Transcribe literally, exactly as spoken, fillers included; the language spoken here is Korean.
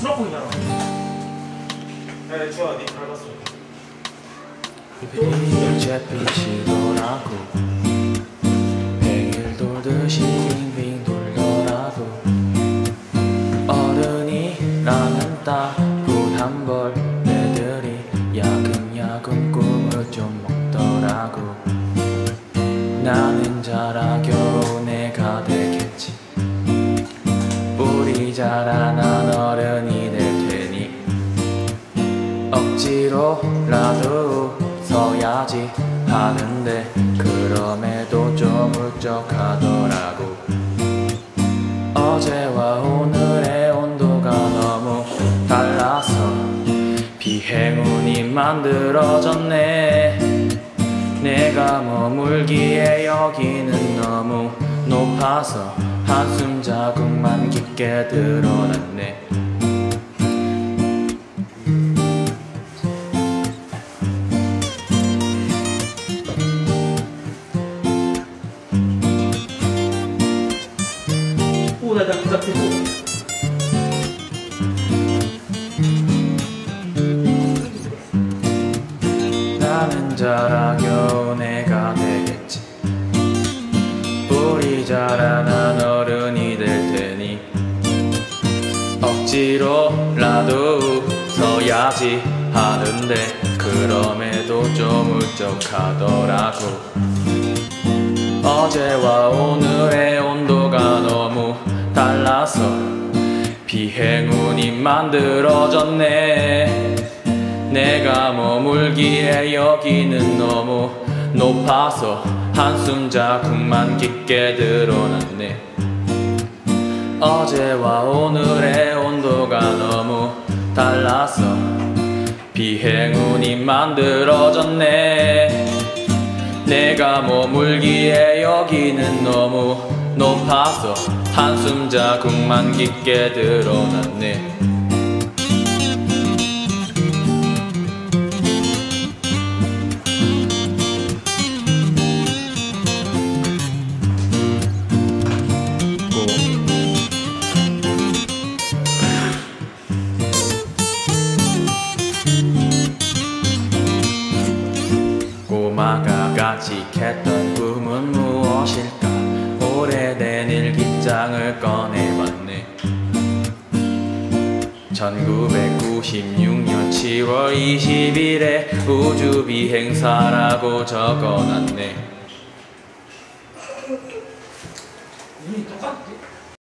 수락보이잖아. 네, 주아, 니 닮았어. 햇빛이 돌아고 백일 돌듯이 빙빙 돌더라도 어른이라는 따분한 벌레들이 야금야금 꿈을 좀 먹더라고. 나는 자라 겨우 내가 되겠지. 뿌리 자라난 어른이 될 테니 억지로라도 서야지 하는데 그럼에도 좀 울적하더라고. 어제와 오늘의 온도가 너무 달라서 비행운이 만들어졌네. 내가 머물기에 여기는 너무 높아서 한숨 자국만 깊게 드러났네. 오, 나 나 부탁해도. 나는 자라 겨우 내가 되겠지. 뿌리 자라난 어른이 될 테니 억지로라도 서야지 하는데 그럼에도 좀 울적하더라고. 어제와 오늘의 온도가 너무 달라서 비행운이 만들어졌네. 내가 머물기에 여기는 너무 높아서 한숨 자국만 깊게 드러났네. 어제와 오늘의 온도가 너무 달라서 비행운이 만들어졌네. 내가 머물기에 여기는 너무 높아서 한숨 자국만 깊게 드러났네. 꼬마가 간직했던 꿈은 무엇일까? 오래된 일기장을 꺼내봤네. 천구백구십육 년 칠월 이십일에 우주비행사라고 적어놨네.